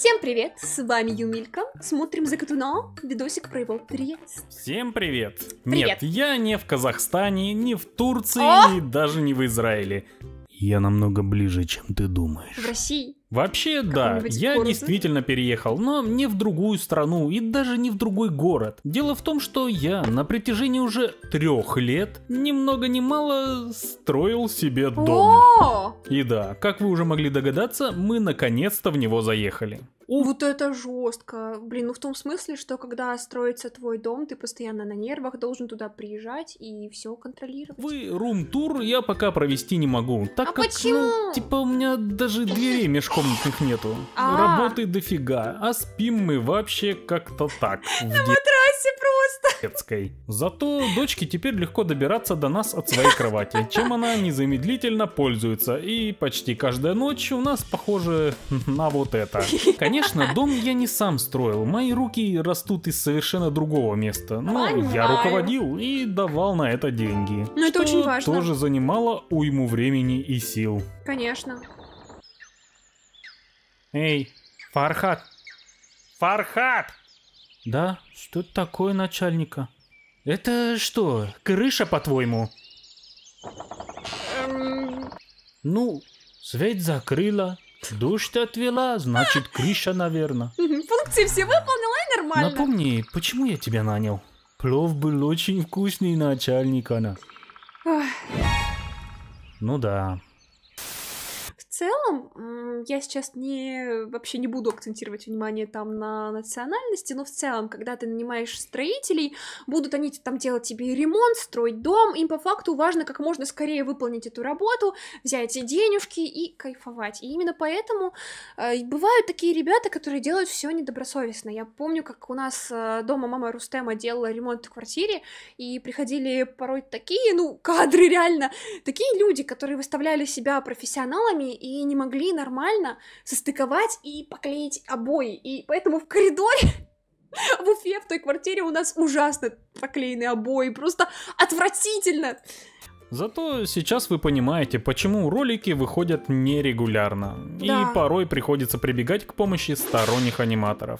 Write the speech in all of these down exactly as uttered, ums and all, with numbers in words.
Всем привет, с вами Юмилька, смотрим за Катуна, видосик про его переезд. Всем привет. Привет. Нет, я не в Казахстане, не в Турции, О! и даже не в Израиле. Я намного ближе, чем ты думаешь. В России. Вообще, да, Каком-нибудь я городе? действительно переехал, но не в другую страну и даже не в другой город. Дело в том, что я на протяжении уже трех лет, ни много ни мало, строил себе дом. О, И да, как вы уже могли догадаться, мы наконец-то в него заехали. У- вот это жестко. Блин, ну в том смысле, что когда строится твой дом, ты постоянно на нервах, должен туда приезжать и все контролировать. Вы рум-тур я пока провести не могу, так А как, почему? ну, типа у меня даже дверей межкомнатных нету. А. Работы дофига, а спим мы вообще как-то так, в Трассе просто. детской. Зато дочке теперь легко добираться до нас от своей кровати, чем она незамедлительно пользуется, и почти каждая ночь у нас похоже на вот это. Конечно, дом я не сам строил, мои руки растут из совершенно другого места, но я Понимаю. руководил и давал на это деньги. Ну, это что очень важно. тоже занимало уйму времени и сил. Конечно. Эй, Фархат! Фархат! Да, что это такое, начальника? Это что, крыша, по-твоему? Эм, Ну, свет закрыла, дождь отвела, значит, крыша, наверное. Функции все выполнила и нормально. Напомни, почему я тебя нанял? Плов был очень вкусный, начальник, она. Ох. Ну да. В целом, м, я сейчас не вообще не буду акцентировать внимание там на национальности, но в целом, когда ты нанимаешь строителей, будут они там делать тебе ремонт, строить дом, им по факту важно как можно скорее выполнить эту работу, взять эти денежки и кайфовать. И именно поэтому э, бывают такие ребята, которые делают все недобросовестно. Я помню, как у нас э, дома мама Рустема делала ремонт в квартире, и приходили порой такие, ну, кадры реально, такие люди, которые выставляли себя профессионалами и не могли нормально состыковать и поклеить обои. И поэтому в коридоре, в Уфе, в той квартире у нас ужасно поклеены обои, просто отвратительно. Зато сейчас вы понимаете, почему ролики выходят нерегулярно. Да. И порой приходится прибегать к помощи сторонних аниматоров.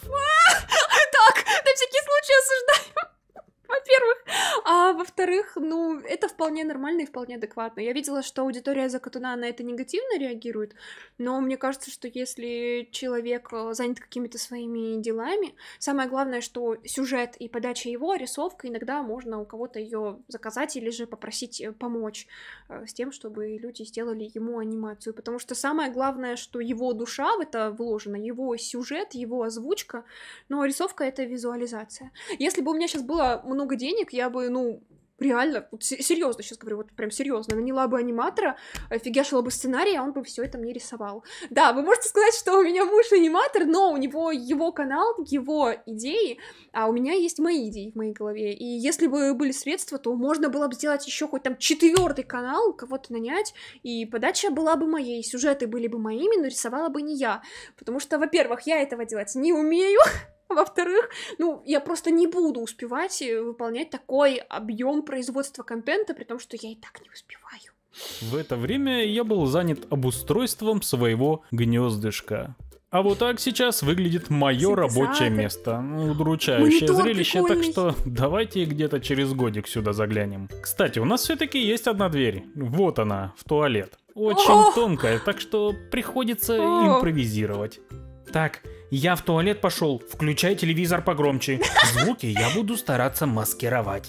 Так, на всякий случай осуждаю. Во-первых. А во-вторых, ну, это вполне нормально и вполне адекватно. Я видела, что аудитория Закатуна на это негативно реагирует, но мне кажется, что если человек э, занят какими-то своими делами, самое главное, что сюжет и подача его, рисовка, иногда можно у кого-то ее заказать или же попросить э, помочь э, с тем, чтобы люди сделали ему анимацию, потому что самое главное, что его душа в это вложена, его сюжет, его озвучка, но рисовка — это визуализация. Если бы у меня сейчас было много денег, я бы, ну, реально, вот серьезно сейчас говорю, вот прям серьезно, наняла бы аниматора, офигешила бы сценарий, а он бы все это мне рисовал. Да, вы можете сказать, что у меня муж аниматор, но у него его канал, его идеи, а у меня есть мои идеи в моей голове. И если бы были средства, то можно было бы сделать еще хоть там четвертый канал, кого-то нанять, и подача была бы моей, сюжеты были бы моими, но рисовала бы не я. Потому что, во-первых, я этого делать не умею. Во-вторых, ну, я просто не буду успевать выполнять такой объем производства контента, при том, что я и так не успеваю. В это время я был занят обустройством своего гнездышка. А вот так сейчас выглядит мое Синтезатор. рабочее место. Удручающее Монитор зрелище, прикольный. так что давайте где-то через годик сюда заглянем. Кстати, у нас все-таки есть одна дверь. Вот она, в туалет. Очень О! тонкая, так что приходится О! импровизировать. Так, я в туалет пошел, включай телевизор погромче. Звуки я буду стараться маскировать.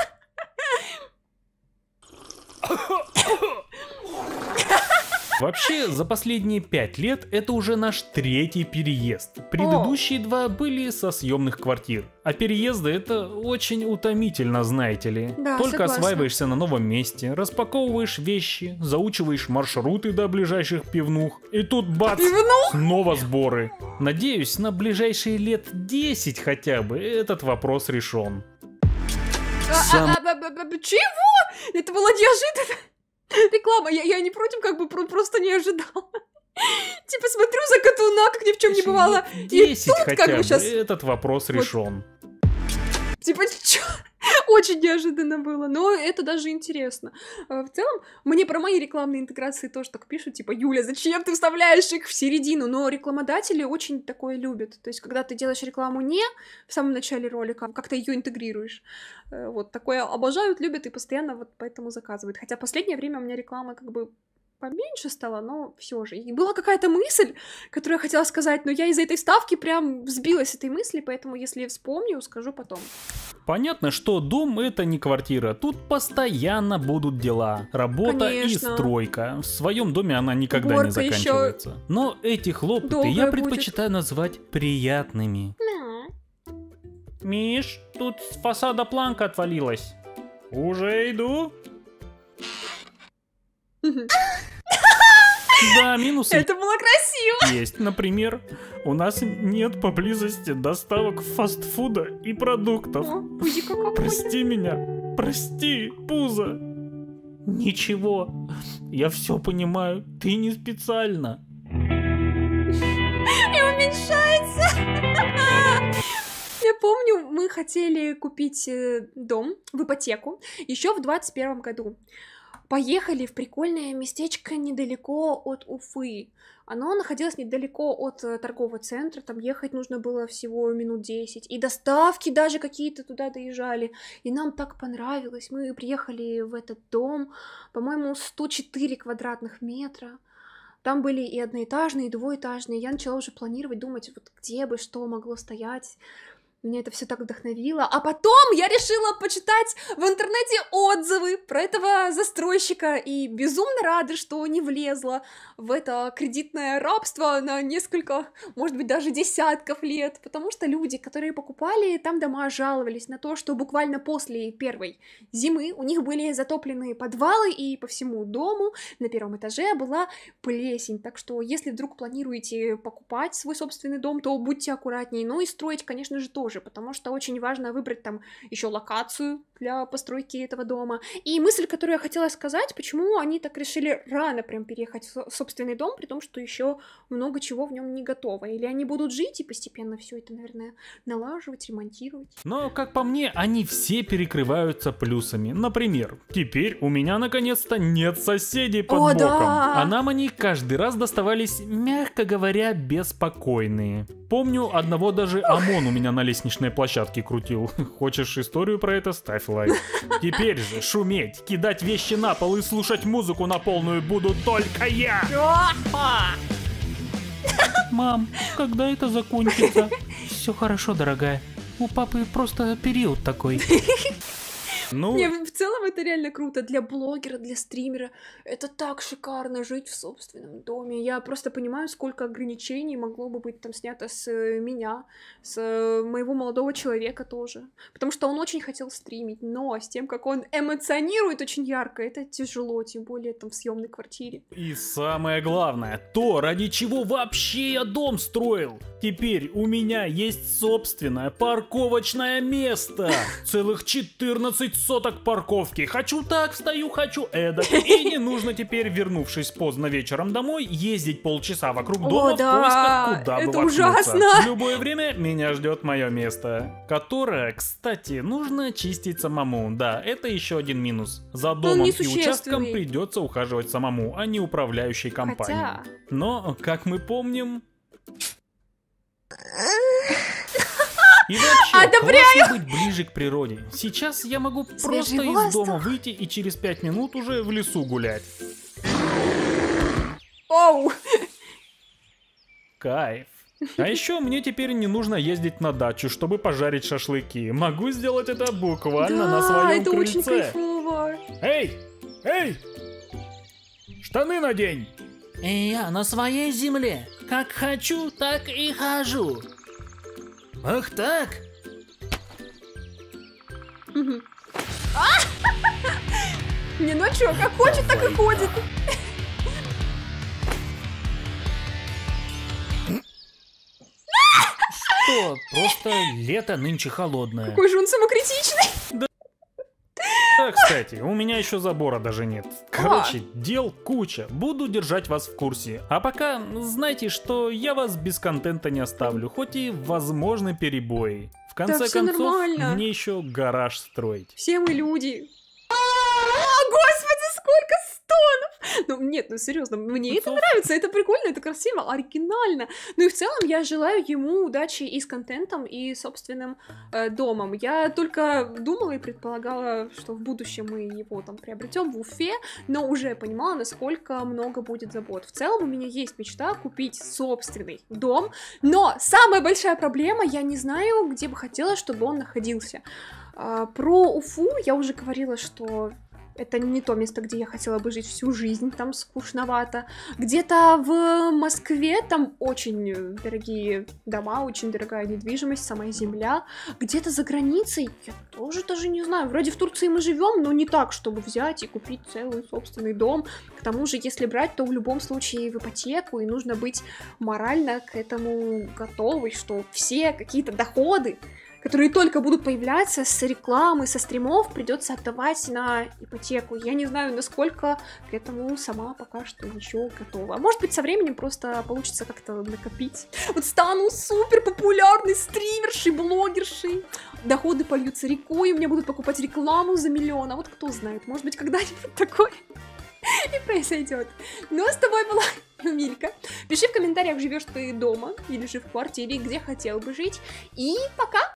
Вообще, за последние пять лет это уже наш третий переезд. Предыдущие два были со съемных квартир. А переезды это очень утомительно, знаете ли. Да, Только согласна. осваиваешься на новом месте, распаковываешь вещи, заучиваешь маршруты до ближайших пивнух. И тут бац! Пивнух? Снова сборы. Надеюсь, на ближайшие лет десять хотя бы этот вопрос решен. А, Сам- а, а, а, а, а, чего? Это было неожиданно. Реклама, я, я не против, как бы про- просто не ожидала. Типа смотрю за Катуна, как ни в чем не бывало. И десять тут хотя как бы бы сейчас... этот вопрос решен. Типа, чё? Очень неожиданно было, но это даже интересно. В целом, мне про мои рекламные интеграции тоже так пишут, типа, Юля, зачем ты вставляешь их в середину? Но рекламодатели очень такое любят. То есть, когда ты делаешь рекламу не в самом начале ролика, как ты ее интегрируешь. Вот, такое обожают, любят и постоянно вот поэтому заказывают. Хотя последнее время у меня реклама как бы поменьше стало, но все же. И была какая-то мысль, которую я хотела сказать, но я из-за этой вставки прям сбилась с этой мысли, поэтому если вспомню, скажу потом. Понятно, что дом — это не квартира. Тут постоянно будут дела. Работа Конечно. и стройка. В своем доме она никогда Уборка не заканчивается. Ещё... Но эти хлопоты долгая я будет. предпочитаю назвать приятными. Да. Миш, тут с фасада планка отвалилась. Уже иду. Да, минусы. Это было красиво. Есть, например, у нас нет поблизости доставок фастфуда и продуктов. О, пузико какое. Прости меня, прости, пузо. Ничего, я все понимаю, ты не специально. И уменьшается. Я помню, мы хотели купить дом в ипотеку еще в двадцать первом году. Поехали в прикольное местечко недалеко от Уфы. Оно находилось недалеко от торгового центра, там ехать нужно было всего минут десять. И доставки даже какие-то туда доезжали. И нам так понравилось. Мы приехали в этот дом, по-моему, сто четыре квадратных метра. Там были и одноэтажные, и двухэтажные. Я начала уже планировать, думать, вот где бы что могло стоять. Меня это все так вдохновило. А потом я решила почитать в интернете отзывы про этого застройщика и безумно рада, что не влезла в это кредитное рабство на несколько, может быть, даже десятков лет, потому что люди, которые покупали там дома, жаловались на то, что буквально после первой зимы у них были затоплены подвалы, и по всему дому на первом этаже была плесень. Так что, если вдруг планируете покупать свой собственный дом, то будьте аккуратнее. Ну и строить, конечно же, тоже. Потому что очень важно выбрать там еще локацию для постройки этого дома. И мысль, которую я хотела сказать, почему они так решили рано прям переехать в собственный дом, при том, что еще много чего в нем не готово. Или они будут жить и постепенно все это, наверное, налаживать, ремонтировать. Но, как по мне, они все перекрываются плюсами. Например, теперь у меня наконец-то нет соседей под О, боком. да! А нам они каждый раз доставались, мягко говоря, беспокойные. Помню, одного даже ОМОН у меня на лестничной площадке крутил. Хочешь историю про это? Ставь лайк. Теперь же шуметь, кидать вещи на пол и слушать музыку на полную буду только я. Мам, когда это закончится? Все хорошо, дорогая. У папы просто период такой. Ну... Не, в целом это реально круто для блогера, для стримера. Это так шикарно жить в собственном доме. Я просто понимаю, сколько ограничений могло бы быть там снято с меня, с моего молодого человека тоже. Потому что он очень хотел стримить, но с тем, как он эмоционирует очень ярко, это тяжело, тем более там в съемной квартире. И самое главное, то, ради чего вообще я дом строил. Теперь у меня есть собственное парковочное место. Целых четырнадцать соток парковки. Хочу так, встаю, хочу эдак. И не нужно теперь, вернувшись поздно вечером домой, ездить полчаса вокруг дома О, в да, поисках, куда бы это воткнуться. ужасно. В любое время меня ждет мое место. Которое, кстати, нужно чистить самому. Да, это еще один минус. За домом и участком придется ухаживать самому, а не управляющей компанией. Хотя... Но, как мы помним... И вообще, Одобряю! классно быть ближе к природе. Сейчас я могу Свежий просто воздух. из дома выйти и через пять минут уже в лесу гулять. Оу! Кайф. А еще мне теперь не нужно ездить на дачу, чтобы пожарить шашлыки. Могу сделать это буквально Да, на своем это крыльце. очень кайфово. Эй! Эй! Штаны надень! И я на своей земле. Как хочу, так и хожу. Ах так? Не, ну чё, как хочет, так и ходит. Что? Просто лето нынче холодное. Какой же он самокритичный. Да, кстати, у меня еще забора даже нет. Короче, дел куча. Буду держать вас в курсе. А пока знайте, что я вас без контента не оставлю, хоть и возможны перебои. В конце всё концов, нормально. мне еще гараж строить. Все мы люди. А, господи, сколько стонов! Ну, нет, ну серьезно, мне это нравится, это прикольно, это красиво, оригинально. Ну и в целом я желаю ему удачи и с контентом, и собственным э, домом. Я только думала и предполагала, что в будущем мы его там приобретем в Уфе, но уже понимала, насколько много будет забот. В целом у меня есть мечта купить собственный дом, но самая большая проблема, я не знаю, где бы хотела, чтобы он находился. А, про Уфу я уже говорила, что это не то место, где я хотела бы жить всю жизнь, там скучновато. Где-то в Москве там очень дорогие дома, очень дорогая недвижимость, сама земля. Где-то за границей, я тоже даже не знаю. Вроде в Турции мы живем, но не так, чтобы взять и купить целый собственный дом. К тому же, если брать, то в любом случае в ипотеку, и нужно быть морально к этому готовой, что все какие-то доходы, которые только будут появляться с рекламы, со стримов, придется отдавать на ипотеку. Я не знаю, насколько к этому сама пока что еще готова. А может быть, со временем просто получится как-то накопить. Вот стану супер популярной стримершей, блогершей. Доходы польются рекой, и мне будут покупать рекламу за миллион. А вот кто знает, может быть, когда-нибудь такое и произойдет. Ну, а с тобой была Милька. Пиши в комментариях, живешь ты дома или же в квартире, где хотел бы жить. И пока!